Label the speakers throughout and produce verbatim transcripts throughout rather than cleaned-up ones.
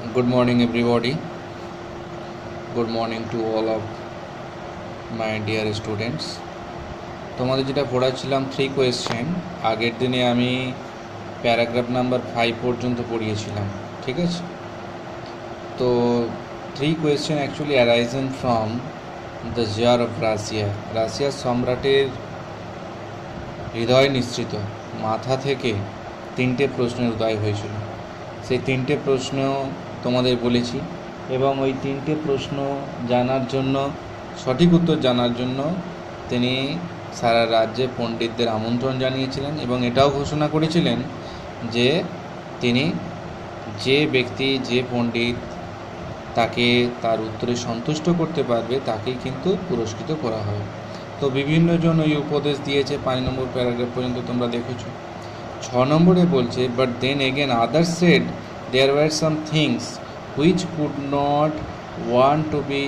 Speaker 1: Good morning, everybody. Good morning to all of my dear students. তোমাদের যেটা পড়াচ্ছিলাম three question, আগের দিনে আমি প্যারাগ্রাফ নাম্বার ফাইভ পর্যন্ত পড়িয়েছিলাম, ঠিক আছে? তো three question actually arisen from the tsar of Russia. রাশিয়ার সম্রাটের হৃদয় নিশ্চিত মাথা থেকে তিনটে প্রশ্নের উদয় হয়েছিল। সেই তিনটে প্রশ্ন তোমাদের বলেছি, এবং ওই তিনটে প্রশ্ন জানার জন্য, সঠিক উত্তর জানার জন্য তিনি সারা রাজ্যে পণ্ডিতদের আমন্ত্রণ জানিয়েছিলেন, এবং এটাও ঘোষণা করেছিলেন যে তিনি যে ব্যক্তি, যে পণ্ডিত তাকে তার উত্তরে সন্তুষ্ট করতে পারবে তাকেই কিন্তু পুরস্কৃত করা হবে। তো বিভিন্ন জন ওই উপদেশ দিয়েছে। পাঁচ নম্বর প্যারাগ্রাফ পর্যন্ত তোমরা দেখেছো। ছ নম্বরে বলছে, but then again others said there were some things which could not want to be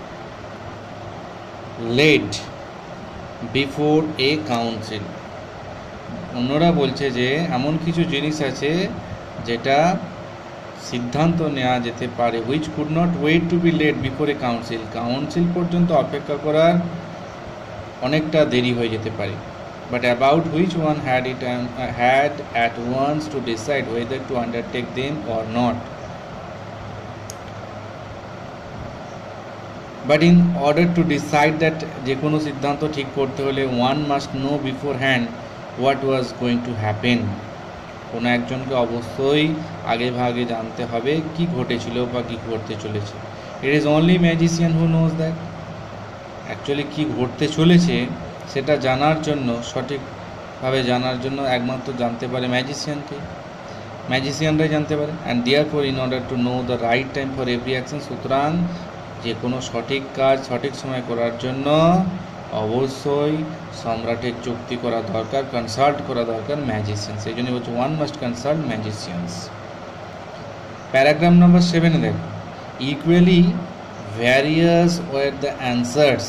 Speaker 1: laid before a council. অন্যরা বলছে যে এমন কিছু জিনিস আছে যেটা সিদ্ধান্ত নেওয়া যেতে পারে, which could not wait to be laid before a council, council পর্যন্ত অপেক্ষা করার অনেকটা দেরি হয়ে যেতে পারে। But about which one had it um, uh, had at once to decide whether to undertake them or not. But in order to decide that যে কোনো সিদ্ধান্ত ঠিক করতে হলে one must know beforehand what was going to happen. কোনো একজনকে অবশ্যই আগে ভাগে জানতে হবে কি ঘটেছিল বা কি ঘটতে চলেছে। It is only magician who knows that. Actually কি ঘটতে চলেছে সেটা জানার জন্য, সঠিকভাবে জানার জন্য একমাত্র জানতে পারে ম্যাজিশিয়ানকে, ম্যাজিশিয়ানরাই জানতে পারে। And therefore in order to know the right time for every action, সুতরাং যে কোনো সঠিক কাজ সঠিক সময় করার জন্য অবশ্যই সম্রাটের চুক্তি করা দরকার, কনসাল্ট করা দরকার ম্যাজিশিয়ান। সেই জন্য বলছে one must consult magicians. Paragraph নম্বর সেভেনে দেখো, equally various were the answers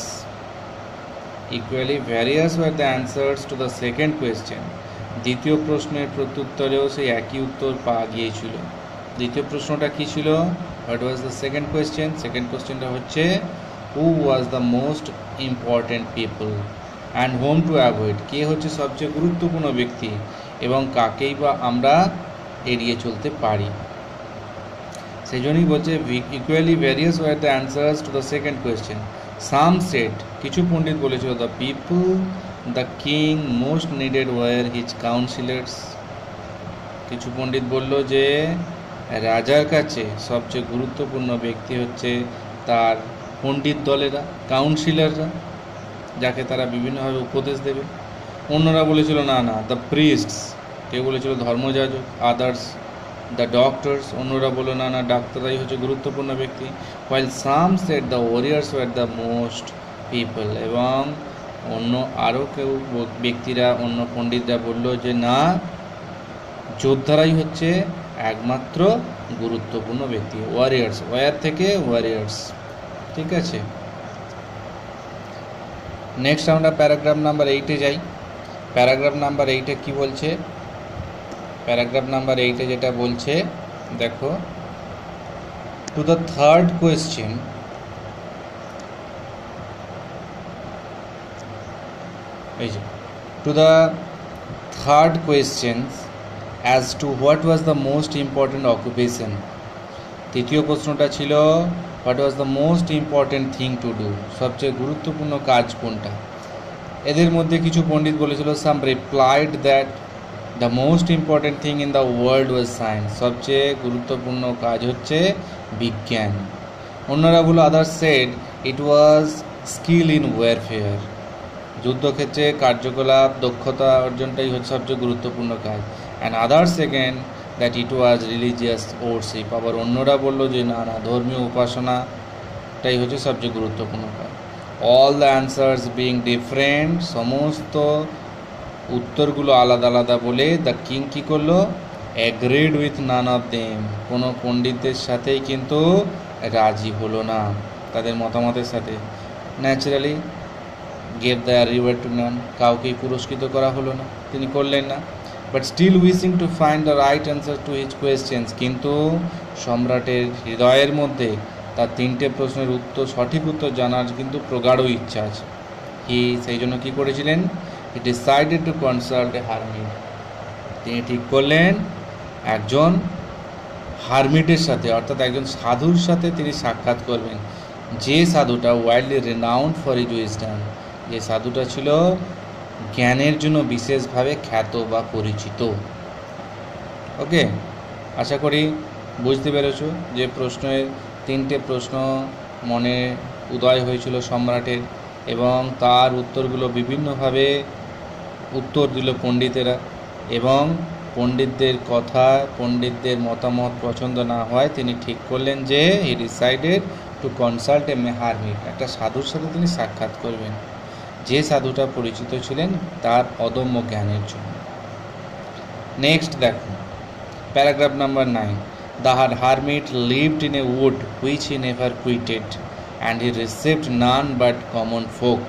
Speaker 1: Equally various were the answers to the second question. দ্বিতীয় প্রশ্নের প্রত্যুত্তরেও সেই একই উত্তর পাওয়া গিয়েছিল। দ্বিতীয় প্রশ্নটা কী ছিল? What was the second question? Second কোয়েশ্চেনটা হচ্ছে, who was the most important people and whom to avoid, কে হচ্ছে সবচেয়ে গুরুত্বপূর্ণ ব্যক্তি এবং কাকেই বা আমরা এড়িয়ে চলতে পারি। সেই জন্যই বলছে equally various were the answers to the second question. Some said, কিছু পণ্ডিত বলেছিল, the people the king most needed were his councillors. কিছু পণ্ডিত বলল যে রাজার কাছে সবচেয়ে গুরুত্বপূর্ণ ব্যক্তি হচ্ছে তার পণ্ডিত দলেরা, কাউন্সিলাররা, যাকে তারা বিভিন্নভাবে উপদেশ দেবে। অন্যরা বলেছিল না না দ্য প্রিস্টস, কেউ বলেছিল ধর্মযাজক, আদার্স দ্য ডক্টরস, অন্যরা বলল না না ডাক্তাররাই হচ্ছে গুরুত্বপূর্ণ ব্যক্তি। While some said the warriors were the most people, এবং অন্য আরও কেউ ব্যক্তিরা, অন্য পণ্ডিতরা বলল যে না, যোদ্ধারাই হচ্ছে একমাত্র গুরুত্বপূর্ণ ব্যক্তি। ওয়ারিয়ার্স, ওয়ার থেকে ওয়ারিয়ার্স, ঠিক আছে। নেক্সট আমরা প্যারাগ্রাফ নাম্বার এইটে যাই। প্যারাগ্রাফ নাম্বার এইটে কি বলছে? প্যারাগ্রাফ নাম্বার এইটে যেটা বলছে দেখো, টু দ্য থার্ড কোয়েশ্চেন, এই যে to the third question as to what was the most important occupation. তৃতীয় প্রশ্নটা ছিল what was the most important thing to do, সবচেয়ে গুরুত্বপূর্ণ কাজ কোনটা। এদের মধ্যে কিছু পণ্ডিত বলেছিল, some replied that the most important thing in the world was science, সবচেয়ে গুরুত্বপূর্ণ কাজ হচ্ছে বিজ্ঞান। অন্যরা বলল, others said it was skill in warfare, যুদ্ধক্ষেত্রে কার্যকলাপ, দক্ষতা অর্জনটাই হচ্ছে সবচেয়ে গুরুত্বপূর্ণ কাজ। And others second that it was religious worship, আবার অন্যরা বলল যে না না ধর্মীয় উপাসনাটাই হচ্ছে সবচেয়ে গুরুত্বপূর্ণ কাজ। All the answers being different, সমস্ত উত্তরগুলো আলাদা আলাদা বলে দ্য কিং কী করলো? Agreed with none of them, কোনো পণ্ডিতদের সাথেই কিন্তু রাজি হলো না, তাদের মতামতের সাথে। Naturally gave the reward to none, কাউকেই পুরস্কৃত করা হলো না, তিনি করলেন না। But still wishing to find the right answer to his questions, কিন্তু সম্রাটের হৃদয়ের মধ্যে তার তিনটে প্রশ্নের উত্তর সঠিক উত্তর জানার কিন্তু প্রগাঢ় ইচ্ছা আছে। হি সেই জন্য কী করেছিলেন, he decided to consult a hermit, তিনি ঠিক করলেন একজন হারমিটের সাথে অর্থাৎ একজন সাধুর সাথে তিনি সাক্ষাৎ করবেন, যে সাধুটা wildly renowned for his wisdom, যে সাধুটা ছিল জ্ঞানের জন্য বিশেষভাবে খ্যাত বা পরিচিত। ওকে, আশা করি বুঝতে পেরেছ যে প্রশ্নের তিনটে প্রশ্ন মনে উদয় হয়েছিল সম্রাটের, এবং তার উত্তরগুলো বিভিন্নভাবে উত্তর দিল পণ্ডিতেরা, এবং পণ্ডিতদের কথা পণ্ডিতদের মতামত পছন্দ না হয় তিনি ঠিক করলেন যে he decided to consult a hermit, একটা সাধুর সাথে তিনি সাক্ষাৎ করবেন, যে সাধুটা পরিচিত ছিলেন তার অদম্য জ্ঞানের জন্য। নেক্সট দেখো paragraph number nine. The hermit lived in a wood which he never quitted and he received none but common folk.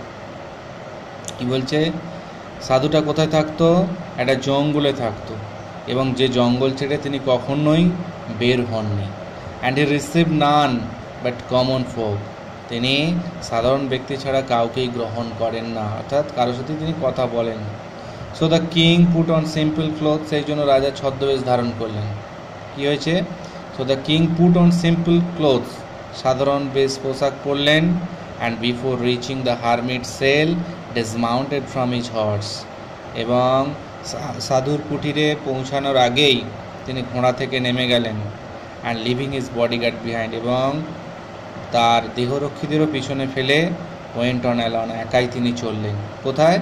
Speaker 1: কি বলছে, সাধুটা কোথায় থাকতো, একটা জঙ্গলে থাকতো, এবং যে জঙ্গল ছেড়ে তিনি কখনোই বের হননি। And he received none but common folk, তিনি সাধারণ ব্যক্তি ছাড়া কাউকেই গ্রহণ করেন না, অর্থাৎ কারোর সাথে তিনি কথা বলেন। So the king put on simple cloth, সেই জন্য রাজা ছদ্মবেশ ধারণ করলেন। কি হয়েছে, so the king put on simple clothes, সাধারণ বেশ পোশাক পরলেন। And before reaching the hermit cell dismounted from his horse, এবং সাধুর কুটিরে পৌঁছানোর আগেই তিনি ঘোড়া থেকে নেমে গেলেন। And living his bodyguard behind, এবং তার দেহরক্ষীদেরও পিছনে ফেলে ওয়েন্ট অন অ্যালন, একাই তিনি চললেন। কোথায়,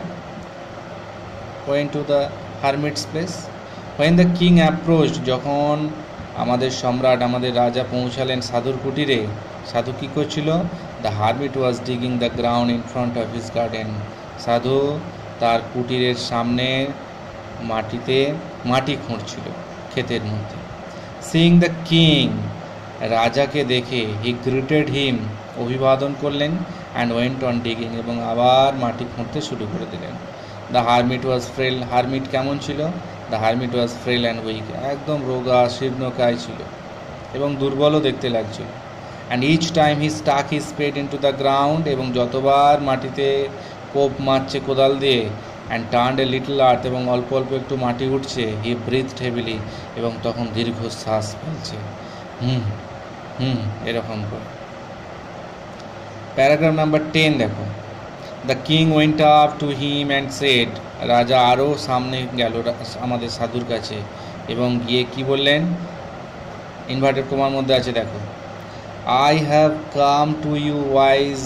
Speaker 1: went to the hermit's place. When the king approached, যখন আমাদের সম্রাট আমাদের রাজা পৌঁছালেন সাধুর কুটিরে, সাধু কী করছিল, the hermit was digging the ground in front of his garden, সাধু তার কুটিরের সামনে মাটিতে মাটি খুঁড়ছিল ক্ষেতের মধ্যে। সিইং দ্য কিং, রাজাকে দেখে হি গ্রিটেড হিম, অভিবাদন করলেন। অ্যান্ড ওয়েন্ট অন ডিগিং, এবং আবার মাটি খুঁড়তে শুরু করে দিলেন। দ্য হারমিট ওয়াজ ফ্রেল, হারমিট কেমন ছিল, the hermit was frail and weak, একদম রোগা শীর্ণকায় ছিল এবং দুর্বলও দেখতে লাগছিল। And each time he stuck he spade into the ground, এবং যতবার মাটিতে কোপ মারছে কোদাল দিয়ে, and turned a little earth, এবং অল্প অল্প একটু মাটি উঠছে, হি ব্রিথড হেভিলি, এবং তখন দীর্ঘশ্বাস ফেলছে, হুম হুম এরকম করে। প্যারাগ্রাফ নাম্বার টেন দেখো। The king went up to him and said, রাজা আরও সামনে গেল আমাদের সাধুর কাছে, এবং গিয়ে কি বললেন, ইনভার্টেড কমার মধ্যে আছে দেখো, I have come to you wise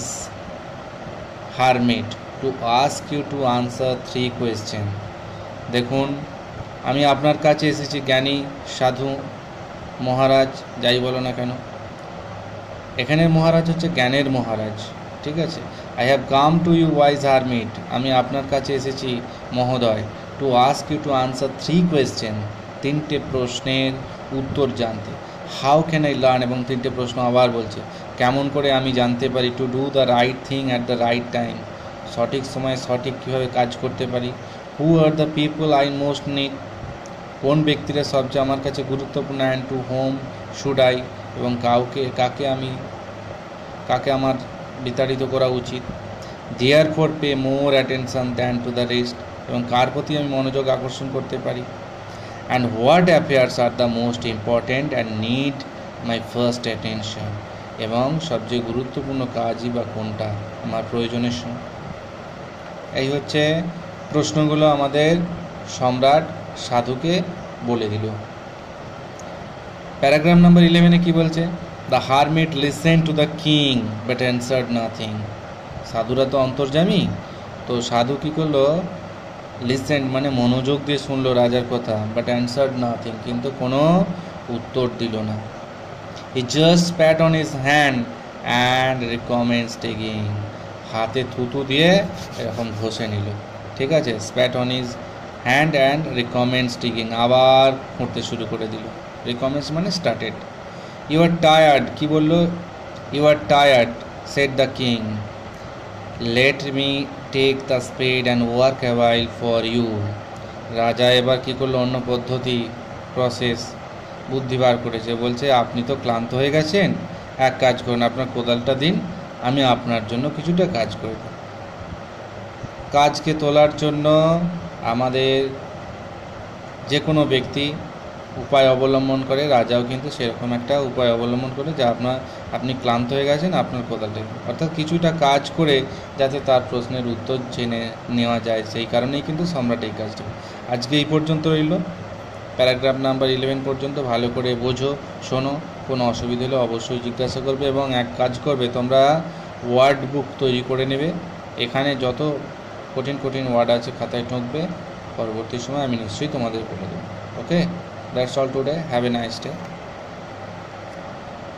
Speaker 1: hermit to ask you to answer three question. দেখুন, আমি আপনার কাছে এসেছি জ্ঞানী সাধু মহারাজ, যাই বলো না কেন, এখানের মহারাজ হচ্ছে জ্ঞানের মহারাজ, ঠিক আছে। I have come to you wise hermit, আমি আপনার কাছে এসেছি মহোদয়, to ask you to answer three question, তিনটে প্রশ্নের উত্তর জানতে। হাউ ক্যান আই লার্ন, এবং তিনটে প্রশ্ন আবার বলছে, কেমন করে আমি জানতে পারি, to do the right thing at the right time, সঠিক সময়ে সঠিক কীভাবে কাজ করতে পারি। Who are the people I most need, কোন ব্যক্তিরা সবচেয়ে আমার কাছে গুরুত্বপূর্ণ। And to whom should I, এবং কাউকে কাকে আমি কাকে আমার বিতাড়িত করা উচিত। Therefore pay more attention than to the rest, এবং কার প্রতি আমি মনোযোগ আকর্ষণ করতে পারি। And what affairs are the most important and need my first attention, এবং সবচেয়ে গুরুত্বপূর্ণ কাজই বা কোনটা আমার প্রয়োজনের সময়। এই হচ্ছে প্রশ্নগুলো আমাদের সম্রাট সাধুকে বলে দিল। প্যারাগ্রাফ নাম্বার ইলেভেনে কি বলছে, the hermit listen to the king but answered nothing. সাধুরা তো অন্তর্যামী, তো সাধু কী করলো, লিসেন মানে মনোযোগ দিয়ে শুনলো রাজার কথা, বাট অ্যান্সার্ড নাথিং, কিন্তু কোনো উত্তর দিল না। He just pat on his hand and recommenced taking, হাতে থুতু দিয়ে এরকম ঘষে নিল, ঠিক আছে। Spat on his hand and recommenced taking, আবার খুঁড়তে শুরু করে দিল। রিকমেন্স মানে স্টার্টেড। ইউ আর টায়ার্ড, কী বললো, you are tired said the king, let me take the spade and work awhile for you. রাজা এবার কী করলো, অন্য পদ্ধতি প্রসেস বুদ্ধি বার করেছে। বলছে আপনি তো ক্লান্ত হয়ে গেছেন, এক কাজ করুন, আপনার কোদালটা দিন, আমি আপনার জন্য কিছুটা কাজ করে দিই। কাজকে তোলার জন্য আমাদের যে কোনো ব্যক্তি উপায় অবলম্বন করে, রাজাও কিন্তু সেরকম একটা উপায় অবলম্বন করে যে আপনার আপনি ক্লান্ত হয়ে গেছেন, আপনার কোদালটা, অর্থাৎ কিছুটা কাজ করে যাতে তার প্রশ্নের উত্তর জেনে নেওয়া যায়, সেই কারণেই কিন্তু সম্রাট এই কাজটা। আজকে এই পর্যন্ত রইল, প্যারাগ্রাফ নাম্বার ইলেভেন পর্যন্ত ভালো করে বোঝো, শোনো, কোনো অসুবিধা হলে অবশ্যই জিজ্ঞাসা করবে এবং এক কাজ করবে, তোমরা ওয়ার্ড বুক তৈরি করে নেবে, এখানে যত কঠিন কঠিন ওয়ার্ড আছে খাতায় ঠুকবে, পরবর্তী সময় আমি নিশ্চয়ই তোমাদের বলে দেবো। Okay, that's all today, have a nice day.